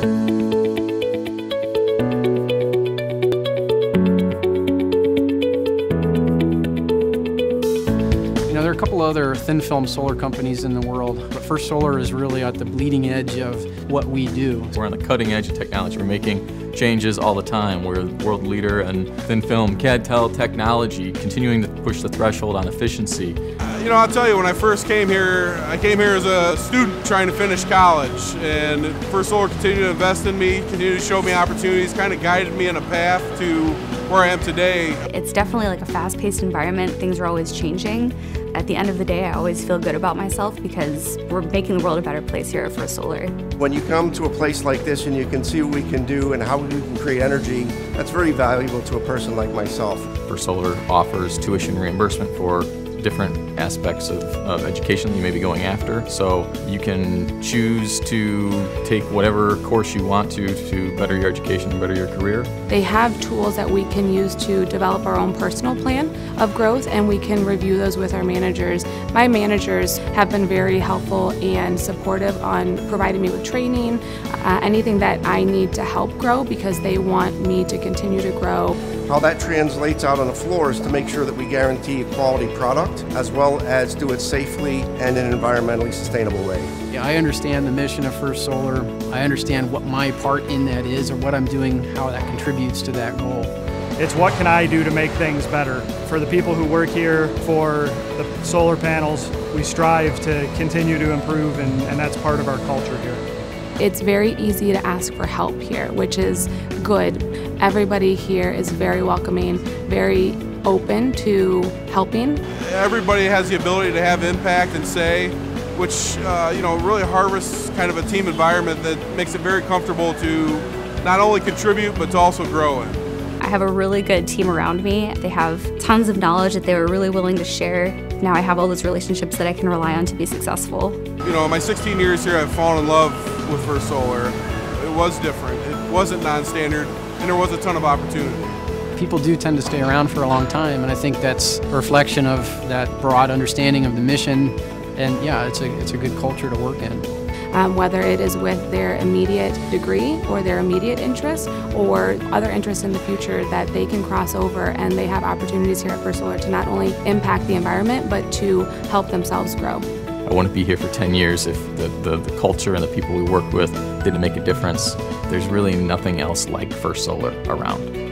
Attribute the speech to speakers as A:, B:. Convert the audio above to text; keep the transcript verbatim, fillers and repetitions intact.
A: You know, there are a couple other thin film solar companies in the world, but First Solar is really at the bleeding edge of what we do.
B: We're on the cutting edge of technology. We're making changes all the time. We're the world leader in thin film C A D/T E L technology, continuing to push the threshold on efficiency.
C: You know, I'll tell you, when I first came here, I came here as a student trying to finish college, and First Solar continued to invest in me, continued to show me opportunities, kind of guided me in a path to where I am today.
D: It's definitely like a fast-paced environment. Things are always changing. At the end of the day, I always feel good about myself because we're making the world a better place here at First Solar.
E: When you come to a place like this and you can see what we can do and how we can create energy, that's very valuable to a person like myself.
B: First Solar offers tuition reimbursement for different aspects of, of education that you may be going after. So you can choose to take whatever course you want to to better your education and better your career.
F: They have tools that we can use to develop our own personal plan of growth, and we can review those with our managers. My managers have been very helpful and supportive on providing me with training, uh, anything that I need to help grow, because they want me to continue to grow.
E: How that translates out on the floor is to make sure that we guarantee a quality product as well as do it safely and in an environmentally sustainable way.
A: Yeah, I understand the mission of First Solar. I understand what my part in that is or what I'm doing, how that contributes to that goal.
G: It's what can I do to make things better. For the people who work here, for the solar panels, we strive to continue to improve, and, and that's part of our culture here.
F: It's very easy to ask for help here, which is good. Everybody here is very welcoming, very open to helping.
C: Everybody has the ability to have impact and say, which uh, you know, really harvests kind of a team environment that makes it very comfortable to not only contribute but to also grow it.
D: I have a really good team around me. They have tons of knowledge that they were really willing to share. Now I have all those relationships that I can rely on to be successful. You
C: know, in my sixteen years here, I've fallen in love with First Solar. It was different, it wasn't non-standard, and there was a ton of opportunity.
A: People do tend to stay around for a long time, and I think that's a reflection of that broad understanding of the mission, and yeah, it's a, it's a good culture to work in.
F: Um, whether it is with their immediate degree or their immediate interests or other interests in the future that they can cross over, and they have opportunities here at First Solar to not only impact the environment but to help themselves grow.
B: I wouldn't be here for ten years if the, the, the culture and the people we work with didn't make a difference. There's really nothing else like First Solar around.